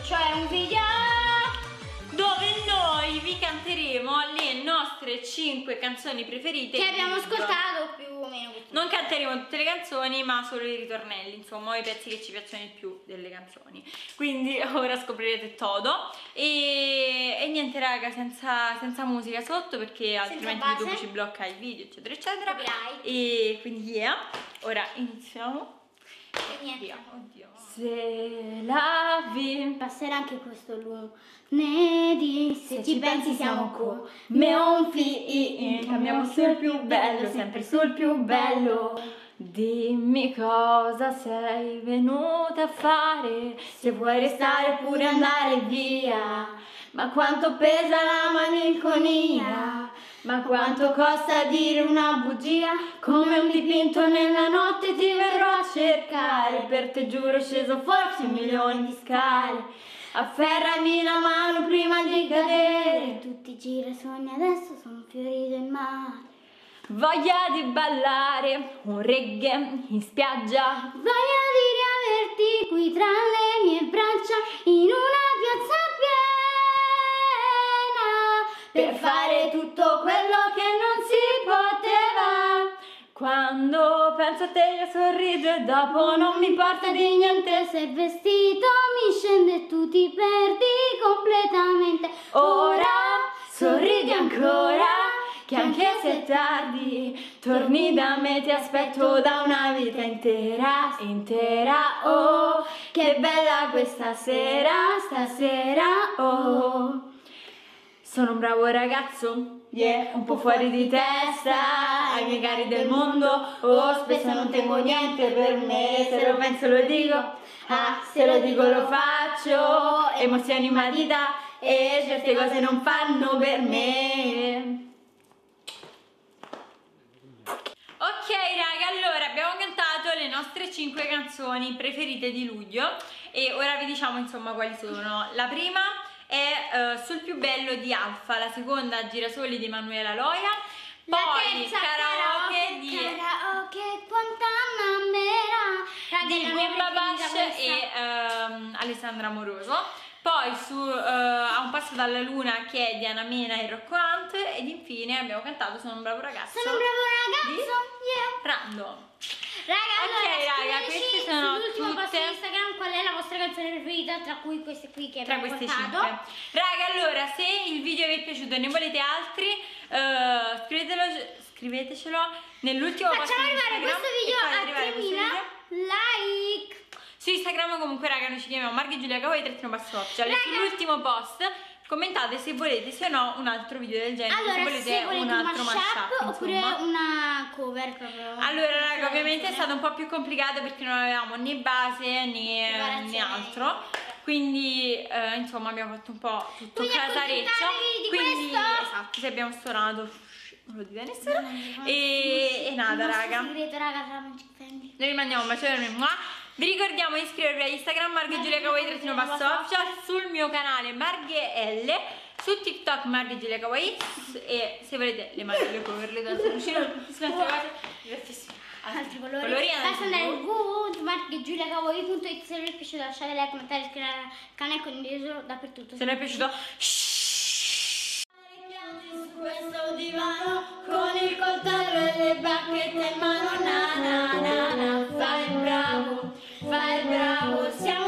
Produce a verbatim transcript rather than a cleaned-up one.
cioè un video dove noi vi canteremo le nostre cinque canzoni preferite che abbiamo di Luglio. ascoltato più o meno. Non canteremo tutte le canzoni, ma solo i ritornelli, insomma, i pezzi che ci piacciono di più delle canzoni. Quindi ora scoprirete todo. E, e niente raga, senza, senza musica sotto, perché altrimenti YouTube ci blocca il video, eccetera, eccetera. Copyright. E quindi yeah. Ora iniziamo. E niente. Oddio. Se la vi Passerà anche questo lunedì. Se ci pensi siamo come un film. cambiamo sul più bello, sempre sul più bello. Dimmi cosa sei venuta a fare, se vuoi restare oppure andare via. Ma quanto pesa la malinconia, ma quanto costa dire una bugia. Come un dipinto nella notte ti verrò a cercare, per te giuro sceso forse milioni di scale. Afferrami la mano prima di cadere, Tutti i girasogni adesso sono fiori del mare. voglia di ballare un reggae in spiaggia. Voglia di riaverti qui tra le mie braccia, in una piazza piena, per fare tutto quello che non si poteva. Quando penso a te io sorrido e dopo non mi importa di niente. Se il vestito mi scende e tu ti perdi completamente. Ora sorridi ancora, che anche se è tardi torni da me, ti aspetto da una vita intera, intera. Oh, che bella questa sera, stasera. Oh, sono un bravo ragazzo, yeah, un po' fuori di testa, ai miei cari del mondo. Oh, spesso non tengo niente per me, se lo penso lo dico, ah, se lo dico lo faccio. Emozioni ma di da, e certe cose non fanno per me. Ok raga, allora abbiamo cantato le nostre cinque canzoni preferite di luglio e ora vi diciamo insomma quali sono. La prima è uh, Sul più bello di Alfa, la seconda Girasoli di Emanuela Loia, La poi terza Karaoke di, Karaoke Guantanamera, raga, di la mia Bomba preferita Bash questa. e um, Alessandra Amoroso. Poi su uh, A un passo dalla luna, che è di Anna Mena e Rocco Hunt, ed infine abbiamo cantato Sono un bravo ragazzo. Sono un bravo ragazzo, di yeah. Random. Raga, Ok, allora, raga, scriveteci queste sono sull'ultimo post tutte- di Instagram qual è la vostra canzone preferita, tra cui queste qui che Tra abbiamo queste portato. cinque. Raga, allora, se il video vi è piaciuto e ne volete altri, uh, scrivetelo, scrivetecelo nell'ultimo post Facciamo di arrivare Instagram questo video e fate a arrivare questo tremila video. like. Su Instagram comunque raga noi ci chiamiamo Marghe Giulia Cavoi trattino basso official. E sull'ultimo post commentate se volete sì o no un altro video del genere, Allora, se volete, se volete un altro mashup, oppure insomma. una cover proprio. Allora raga, ovviamente è stato un po' più complicato perché non avevamo né base né, Preparazione. né altro, quindi eh, insomma abbiamo fatto un po' tutto Quindi casareccio, accontentatevi di quindi questo. esatto, se abbiamo stonato non lo dite a nessuno. No, no, no, e, e nada il nostro raga, segreto, raga, tra Magic Candy. noi rimandiamo un bacione. Vi ricordiamo di iscrivervi a Instagram Marghe Giulia Cavoi trattino basso official, sul mio canale Marghe L, su TikTok Marghe Giulia Cavoi, e se volete le maglie, le cover, le danze vicino, tutte altre cose divertissime. Altri colori, Colori basta andare altri. su w w w punto marghegiuliacavoi punto it. Se vi è piaciuto lasciate like, commentare, iscrivetevi al canale e condividetelo dappertutto. Se vi è piaciuto Su questo divano con il coltello e le bacchette in mano, na na na na, fai il bravo, fai il bravo, siamo